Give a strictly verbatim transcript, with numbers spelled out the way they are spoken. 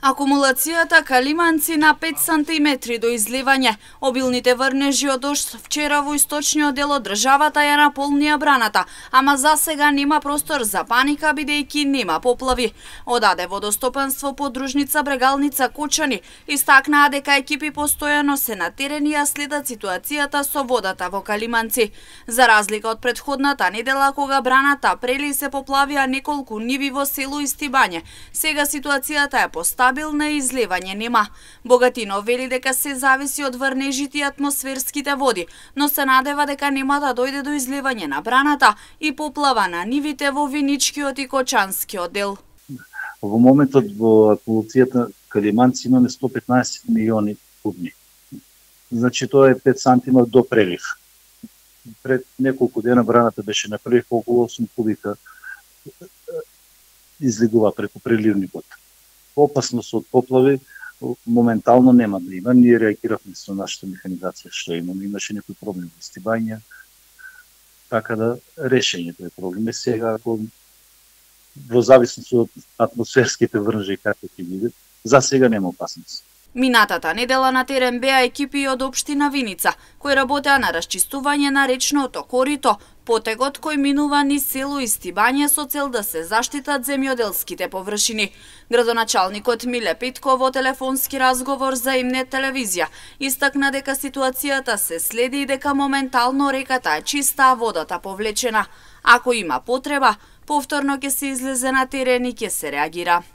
Акумулацијата калиманци на пет сантиметри до изливање. Обилните врнежи од дожд вчера во источниот дел од државата ја наполнија браната, ама за сега нема простор за паника бидејќи нема поплави. Одаде водостопанство подружница Брегалница Кочани истакнаа дека екипи постојано се на терен и ја следат ситуацијата со водата во калиманци. За разлика од претходната недела кога браната прели и се поплавија неколку ниви во село Истибање, сега ситуацијата е постабилна и изливање нема. Богатинов вели дека се зависи од врнежите и атмосферските води, но се надева дека нема да дојде до изливање на браната и поплава на нивите во Виничкиот и Кочанскиот дел. Во моментот во акумулацијата калиманци имаме сто петнаесет милиони кубни. Значи тоа е пет сантима до прелив. Пред неколку дена браната беше на прелив околу осум кубика излегува преку преливникот. Опасност од поплави моментално нема да има. Ние реагиравме со нашата механизација што имаме. Имаше некои проблеми во Истибање, така да решењето е проблем. Сега, ако во зависност од атмосферските врнежи како ќе биде, за сега нема опасност. Минатата недела на терен беа екипи од општина Виница, кои работеа на расчистување на речното корито, потегот кој минува низ село Истибање со цел да се заштитат земјоделските површини. Градоначалникот Миле Петков во телефонски разговор за Имнет телевизија истакна дека ситуацијата се следи и дека моментално реката е чиста, а водата повлечена. Ако има потреба, повторно ќе се излезе на терен и ќе се реагира.